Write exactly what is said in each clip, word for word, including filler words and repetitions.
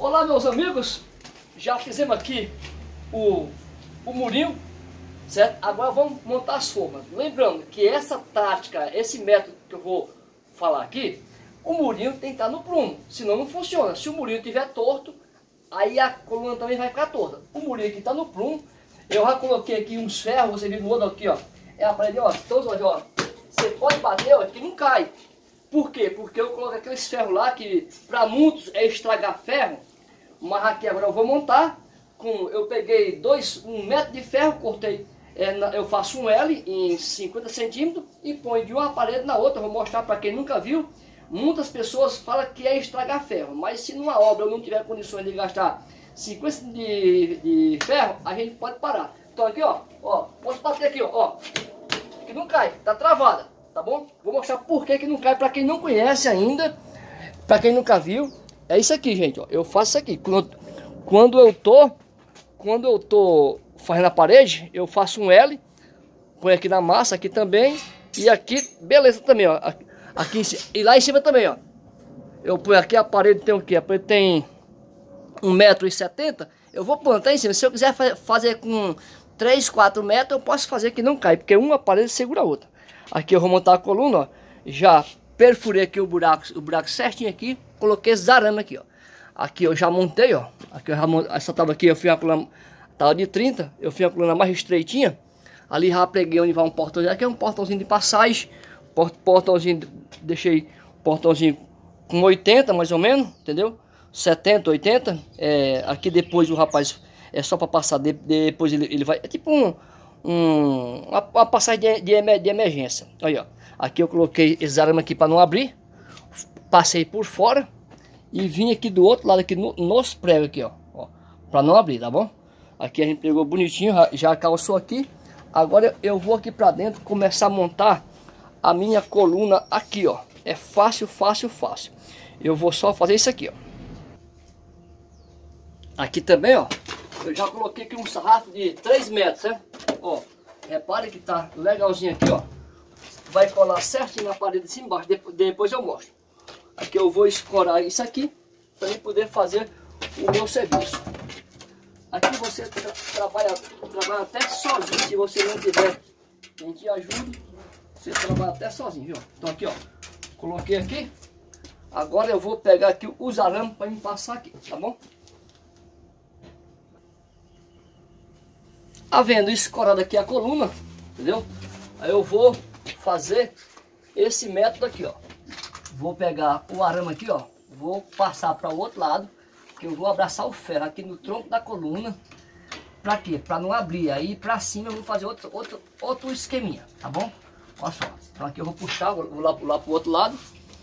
Olá, meus amigos, já fizemos aqui o, o murinho, certo? Agora vamos montar as formas. Lembrando que essa tática, esse método que eu vou falar aqui, o murinho tem que estar no prumo, senão não funciona. Se o murinho estiver torto, aí a coluna também vai ficar torta. O murinho aqui está no prumo, eu já coloquei aqui uns ferros, você viu no outro aqui, ó, é a parede, ó, então, ó, você pode bater, ó, que não cai. Por quê? Porque eu coloquei aqueles ferros lá que para muitos é estragar ferro. Mas aqui agora eu vou montar com, eu peguei dois, um metro de ferro, cortei, é, na, eu faço um L em cinquenta centímetros e ponho de uma parede na outra. Vou mostrar para quem nunca viu. Muitas pessoas falam que é estragar ferro, mas se numa obra eu não tiver condições de gastar cinquenta de, de ferro, a gente pode parar. Então aqui, ó, ó, posso bater aqui, ó, ó, que não cai, tá travada, tá bom? Vou mostrar por que que não cai para quem não conhece ainda, para quem nunca viu. É isso aqui, gente, ó. Eu faço isso aqui. Quando, quando eu tô, quando eu tô fazendo a parede, eu faço um L, põe aqui na massa, aqui também, e aqui, beleza também, ó. Aqui em cima, e lá em cima também, ó. Eu ponho aqui, a parede tem o quê? A parede tem um metro e setenta. Eu vou plantar em cima. Se eu quiser fazer com três, quatro metros, eu posso fazer que não cai, porque uma parede segura a outra. Aqui eu vou montar a coluna, ó. Já perfurei aqui o buraco, o buraco certinho aqui. Coloquei esse arame aqui, ó. Aqui eu já montei, ó. Aqui eu já montei, essa tábua aqui eu fiz a coluna, tábua de trinta. Eu fiz a coluna mais estreitinha. Ali já preguei onde vai um portãozinho. Aqui é um portãozinho de passagem. Portãozinho, deixei portãozinho com oitenta mais ou menos, entendeu? setenta, oitenta. É, aqui depois o rapaz é só para passar. De, depois ele, ele vai. É tipo um, um uma, uma passagem de, de, de emergência. Aí, ó. Aqui eu coloquei esse arame aqui para não abrir. Passei por fora e vim aqui do outro lado, aqui no, nos pregos aqui, ó, ó, para não abrir, tá bom? Aqui a gente pegou bonitinho, já, já calçou aqui. Agora eu vou aqui para dentro começar a montar a minha coluna aqui, ó. É fácil, fácil, fácil. Eu vou só fazer isso aqui, ó. Aqui também, ó, eu já coloquei aqui um sarrafo de três metros, né? Ó, repare que tá legalzinho aqui, ó. Vai colar certinho na parede de cima e embaixo, depois eu mostro. Aqui eu vou escorar isso aqui para eu poder fazer o meu serviço. Aqui você tra trabalha, trabalha até sozinho, se você não tiver quem te ajude, você trabalha até sozinho, viu? Então aqui, ó, coloquei aqui. Agora eu vou pegar aqui os arames para me passar aqui, tá bom? Havendo escorado aqui a coluna, entendeu? Aí eu vou fazer esse método aqui, ó. Vou pegar o arame aqui, ó. Vou passar para o outro lado, que eu vou abraçar o ferro aqui no tronco da coluna. Para quê? Para não abrir. Aí para cima eu vou fazer outro, outro, outro esqueminha, tá bom? Olha só. Então aqui eu vou puxar, vou lá, lá para o outro lado.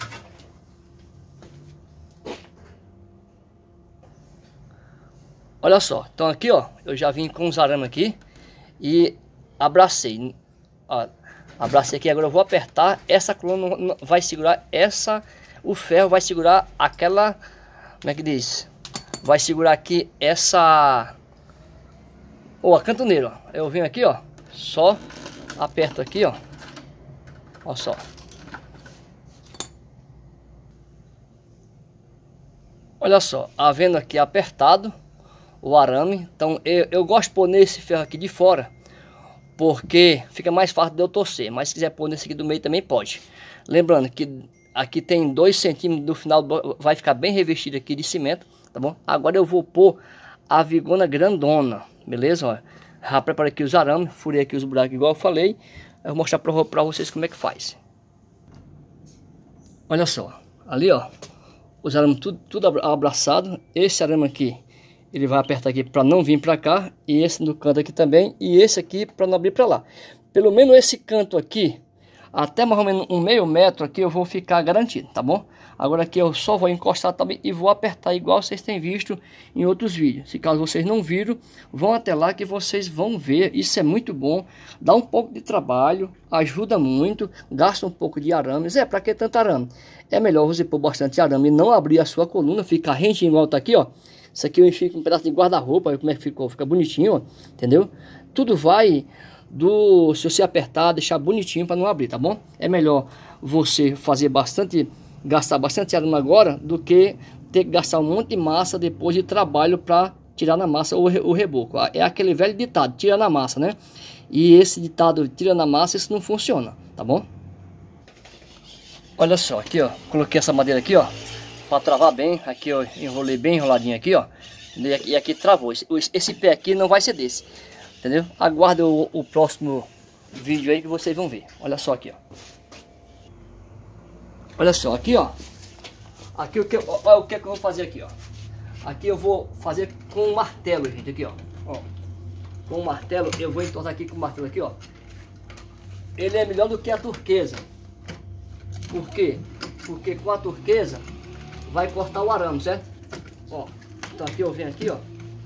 Olha só. Então aqui, ó, eu já vim com os arames aqui e abracei. Ó, abracei aqui, agora eu vou apertar. Essa coluna vai segurar essa, o ferro vai segurar aquela, como é que diz? Vai segurar aqui essa, ou a cantoneira, ó. Eu venho aqui, ó, só aperto aqui, ó. Ó só. Olha só, havendo aqui apertado o arame, então eu, eu gosto de pôr nesse ferro aqui de fora, porque fica mais fácil de eu torcer. Mas se quiser pôr nesse aqui do meio também pode. Lembrando que aqui tem dois centímetros do final, vai ficar bem revestido aqui de cimento, tá bom? Agora eu vou pôr a vigona grandona, beleza? Ó, já preparei aqui os arames, furei aqui os buracos igual eu falei. Eu vou mostrar pra, pra vocês como é que faz. Olha só, ali ó, os arames tudo, tudo abraçado. Esse arame aqui, ele vai apertar aqui para não vir para cá, e esse no canto aqui também, e esse aqui para não abrir para lá. Pelo menos esse canto aqui, até mais ou menos um meio metro aqui eu vou ficar garantido, tá bom? Agora aqui eu só vou encostar também e vou apertar igual vocês têm visto em outros vídeos. Se caso vocês não viram, vão até lá que vocês vão ver. Isso é muito bom, dá um pouco de trabalho, ajuda muito, gasta um pouco de arames. É, para que tanto arame? É melhor você pôr bastante arame e não abrir a sua coluna, ficar rentinho igual tá aqui, ó. Isso aqui eu enchi com um pedaço de guarda-roupa, como é que ficou? Fica bonitinho, ó, entendeu? Tudo vai do, se você apertar, deixar bonitinho para não abrir, tá bom? É melhor você fazer bastante, gastar bastante arame agora, do que ter que gastar um monte de massa depois de trabalho para tirar na massa o, o reboco. É aquele velho ditado, tira na massa, né? E esse ditado, tira na massa, isso não funciona, tá bom? Olha só, aqui ó, coloquei essa madeira aqui ó, para travar bem. Aqui eu enrolei bem enroladinho aqui ó, e aqui, e aqui travou. Esse, esse pé aqui não vai ser desse, entendeu? Aguarda o, o próximo vídeo aí que vocês vão ver. Olha só aqui ó. Olha só, aqui ó. Aqui o que, olha o que é que eu vou fazer aqui ó. Aqui eu vou fazer com um martelo, gente, aqui ó. Ó. Com o martelo, eu vou entortar aqui com o martelo aqui ó. Ele é melhor do que a turquesa. Por quê? Porque com a turquesa vai cortar o arame, certo? Ó, então aqui eu venho aqui, ó.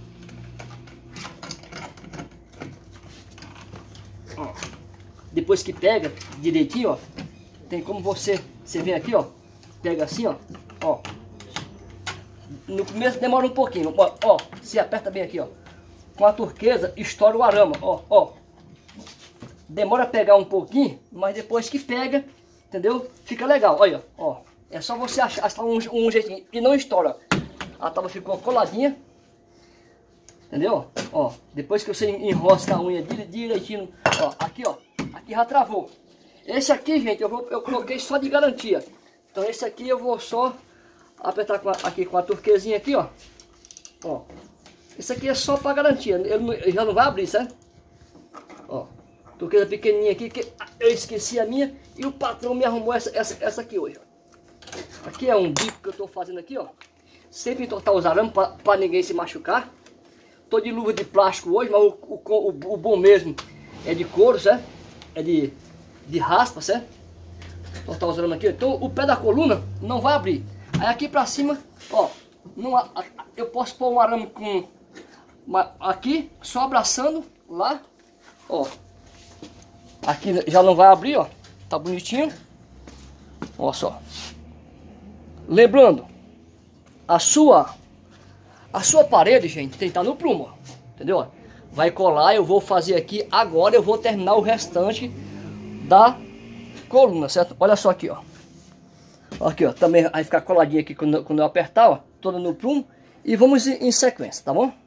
Ó. Depois que pega direitinho, ó, tem como você, você vem aqui, ó, pega assim, ó, ó. No começo demora um pouquinho, ó, ó, se aperta bem aqui, ó. Com a turquesa estoura o arame, ó, ó. Demora a pegar um pouquinho, mas depois que pega, entendeu? Fica legal, olha, ó. É só você achar, achar um, um jeitinho e não estoura. A tábua ficou coladinha, entendeu? Ó, depois que você enrosca a unha direitinho, ó, aqui, ó, aqui já travou. Esse aqui, gente, eu, vou, eu coloquei só de garantia. Então esse aqui eu vou só apertar com a, aqui com a turquesinha aqui, ó. Ó, esse aqui é só para garantia, ele, não, ele já não vai abrir, certo? Ó. Turquesa pequenininha aqui, que eu esqueci a minha e o patrão me arrumou essa, essa, essa aqui hoje. Ó. Aqui é um bico que eu estou fazendo aqui, ó. Sempre entortar os arames para ninguém se machucar. Tô de luva de plástico hoje, mas o, o, o, o bom mesmo é de couro, certo? É de, de raspa, certo? Entortar os arames aqui. Então o pé da coluna não vai abrir. Aí aqui para cima, ó, não, eu posso pôr um arame com uma, aqui, só abraçando lá, ó. Aqui já não vai abrir, ó. Tá bonitinho. Olha só. Lembrando, a sua a sua parede, gente, tem que estar no prumo, ó. Entendeu? Vai colar, eu vou fazer aqui agora, eu vou terminar o restante da coluna, certo? Olha só aqui, ó. Aqui, ó, também vai ficar coladinho aqui quando, quando eu apertar, ó, toda no prumo. E vamos em, em sequência, tá bom?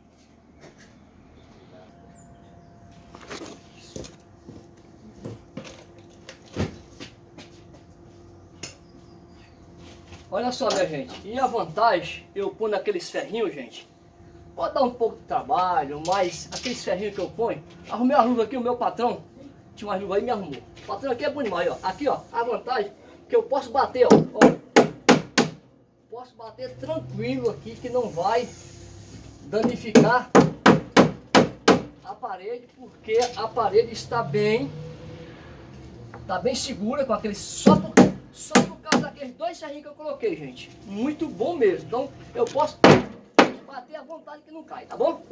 Olha só, minha gente, e a vantagem, eu ponho naqueles ferrinhos, gente, pode dar um pouco de trabalho, mas aqueles ferrinhos que eu ponho, arrumei a luva aqui, o meu patrão tinha uma luva aí e me arrumou. O patrão aqui é bom demais, ó. Aqui, ó, a vantagem que eu posso bater, ó, ó, posso bater tranquilo aqui, que não vai danificar a parede, porque a parede está bem, está bem segura com aquele só por Só por causa daqueles dois ferrinhos que eu coloquei, gente. Muito bom mesmo. Então eu posso bater à vontade que não cai, tá bom?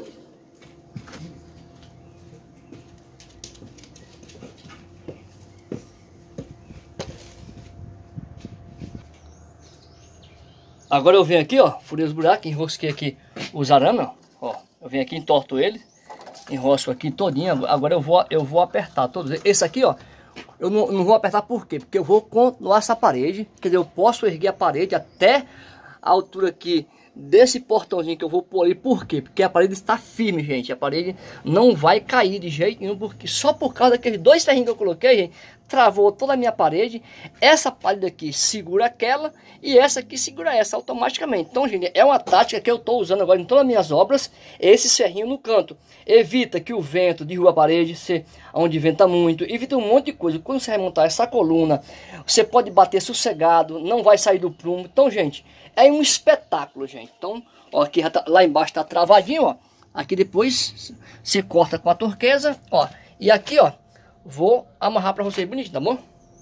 Agora eu venho aqui, ó, furei os buracos, enrosquei aqui os arames, ó. Eu venho aqui, entorto ele, enrosco aqui todinho. Agora eu vou, eu vou apertar todos. Esse aqui, ó, eu não, não vou apertar por quê? Porque eu vou continuar essa parede, quer dizer, eu posso erguer a parede até a altura aqui desse portãozinho que eu vou pôr aí. Por quê? Porque a parede está firme, gente. A parede não vai cair de jeito nenhum, porque só por causa daqueles dois ferrinhos que eu coloquei, gente, travou toda a minha parede. Essa parede aqui segura aquela e essa aqui segura essa automaticamente. Então, gente, é uma tática que eu estou usando agora em todas as minhas obras, esse ferrinho no canto. Evita que o vento derruba a parede, se, onde venta muito, evita um monte de coisa. Quando você vai montar essa coluna, você pode bater sossegado, não vai sair do prumo. Então, gente, é um espetáculo, gente. Então, ó, aqui tá, lá embaixo tá travadinho, ó. Aqui depois você corta com a turquesa, ó. E aqui, ó, vou amarrar para vocês bonito, tá bom?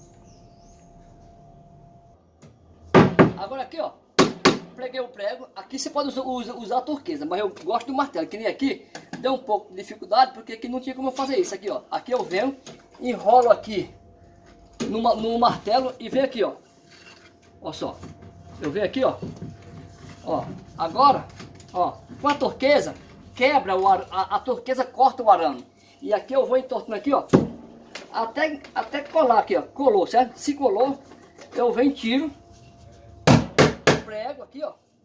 Agora aqui, ó, preguei o prego. Aqui você pode usar, usar, usar a turquesa, mas eu gosto do martelo. Que nem aqui, deu um pouco de dificuldade, porque aqui não tinha como eu fazer isso. Aqui, ó, aqui eu venho, enrolo aqui no, no martelo e venho aqui, ó. Ó só, eu venho aqui, ó. Ó, agora, ó, com a turquesa, quebra o ar, a, a turquesa corta o arame. E aqui eu vou entortando aqui, ó, até, até colar aqui, ó. Colou, certo? Se colou, eu venho, tiro, prego aqui, ó.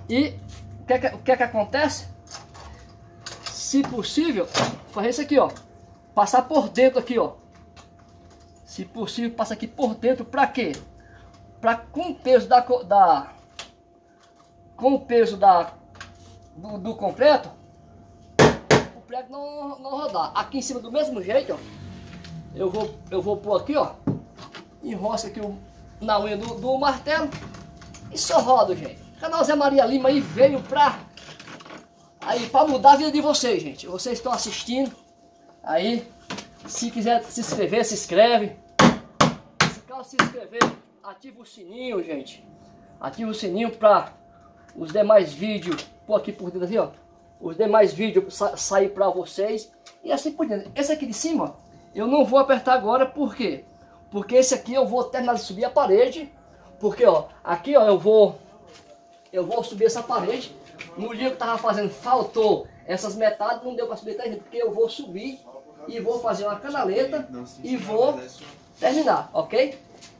E o que, é que, o que é que acontece? Se possível, fazer isso aqui, ó. Passar por dentro aqui, ó. Se possível, passa aqui por dentro. Pra quê? Pra com o peso da... da com o peso da, do, do concreto, o prego não, não rodar. Aqui em cima do mesmo jeito, ó. Eu vou, eu vou pôr aqui, ó. Enrosca aqui o, na unha do, do martelo. E só roda, gente. O canal Zé Maria Lima aí veio pra... Aí, pra mudar a vida de vocês, gente. Vocês estão assistindo. Aí, se quiser se inscrever, se inscreve. Se caso se inscrever, ativa o sininho, gente. Ativa o sininho pra os demais vídeos, pôr aqui por dentro, assim, ó. Os demais vídeos sa sair pra vocês. E assim por dentro. Esse aqui de cima, ó, eu não vou apertar agora, por quê? Porque esse aqui eu vou terminar de subir a parede. Porque, ó, aqui, ó, eu vou... Eu vou subir essa parede. No dia que eu tava fazendo, faltou essas metades, não deu para subir até aí, porque eu vou subir e vou fazer uma canaleta e vou terminar, ok?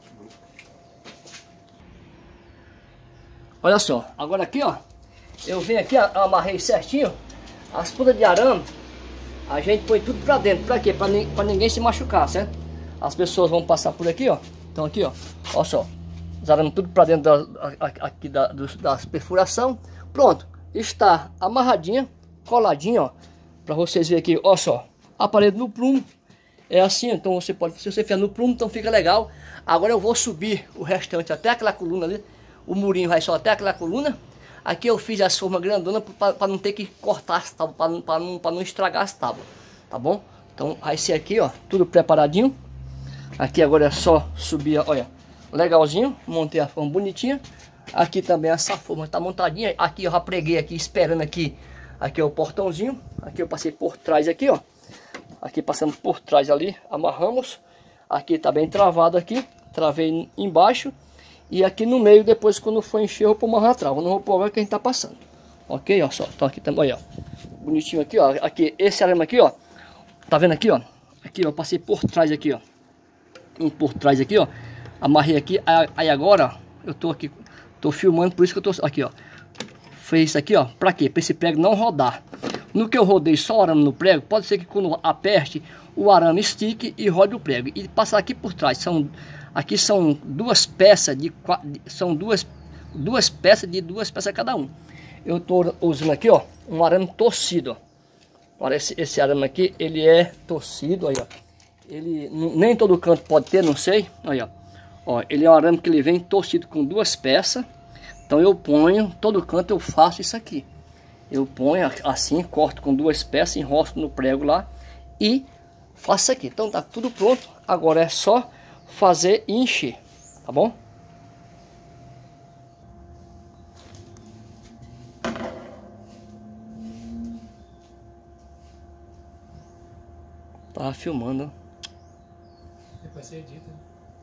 Olha só, agora aqui, ó, eu venho aqui, ó, amarrei certinho, as pontas de arame, a gente põe tudo pra dentro, pra quê? Pra, pra ninguém se machucar, certo? As pessoas vão passar por aqui, ó, então aqui, ó, olha só, os arames tudo pra dentro da, aqui da, das perfuração, pronto. Está amarradinha, coladinha, ó, para vocês verem aqui, ó só, a parede no prumo, é assim, então você pode, se você fizer no prumo, então fica legal. Agora eu vou subir o restante até aquela coluna ali, o murinho vai só até aquela coluna. Aqui eu fiz as formas grandonas para não ter que cortar as tábuas, para não, não, não estragar as tábuas, tá bom? Então vai ser aqui, ó, tudo preparadinho. Aqui agora é só subir, olha, legalzinho, montei a forma bonitinha. Aqui também essa forma está montadinha. Aqui eu já preguei aqui, esperando aqui. Aqui é o portãozinho. Aqui eu passei por trás aqui, ó. Aqui passando por trás ali, amarramos. Aqui tá bem travado aqui. Travei embaixo. E aqui no meio, depois quando for encher, eu vou pôr uma a trava. Não vou pôr agora que a gente tá passando. Ok, ó, só. Então aqui também, ó. Bonitinho aqui, ó. Aqui, esse arame aqui, ó. Tá vendo aqui, ó? Aqui, ó, eu passei por trás aqui, ó. Um por trás aqui, ó. Amarrei aqui. Aí agora, ó, eu tô aqui... Tô filmando, por isso que eu tô aqui, ó. Fez isso aqui, ó. Pra quê? Pra esse prego não rodar. No que eu rodei só o arame no prego, pode ser que quando aperte, o arame estique e rode o prego. E passar aqui por trás. São, aqui são duas peças de... São duas, duas peças de duas peças cada um. Eu tô usando aqui, ó, um arame torcido, ó. Olha, esse, esse arame aqui, ele é torcido, aí, ó. Ele, nem todo canto pode ter, não sei. Aí, ó. Ó, ele é um arame que ele vem torcido com duas peças. Então eu ponho, todo canto eu faço isso aqui. Eu ponho assim, corto com duas peças, enrosto no prego lá e faço isso aqui. Então tá tudo pronto. Agora é só fazer e encher, tá bom? Tava filmando. Depois você edita.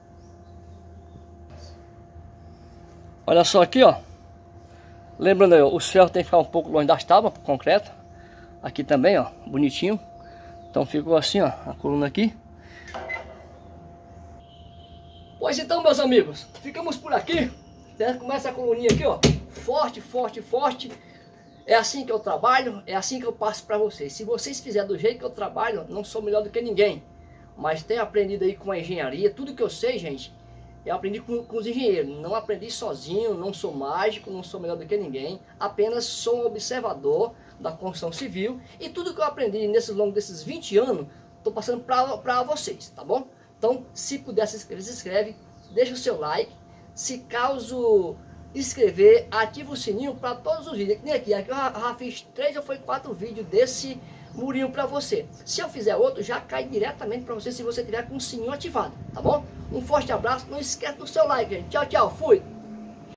Olha só aqui, ó. Lembrando aí, ó, os ferros tem que ficar um pouco longe das tábuas, pro concreto. Aqui também, ó, bonitinho. Então ficou assim, ó, a coluna aqui. Pois então, meus amigos, ficamos por aqui. Começa a coluninha aqui, ó. Forte, forte, forte. É assim que eu trabalho, é assim que eu passo para vocês. Se vocês fizerem do jeito que eu trabalho, não sou melhor do que ninguém. Mas tenho aprendido aí com a engenharia. Tudo que eu sei, gente, eu aprendi com, com os engenheiros. Não aprendi sozinho, não sou mágico, não sou melhor do que ninguém. Apenas sou um observador da construção civil. E tudo que eu aprendi nesses longos desses vinte anos, estou passando para vocês, tá bom? Então, se puder se inscrever, se inscreve. Deixa o seu like. Se caso inscrever, ativa o sininho para todos os vídeos. Nem aqui, aqui eu já, já fiz três ou foi quatro vídeos desse murinho para você. Se eu fizer outro, já cai diretamente para você se você tiver com o sininho ativado, tá bom? Um forte abraço, não esquece do seu like, gente. Tchau, tchau, fui!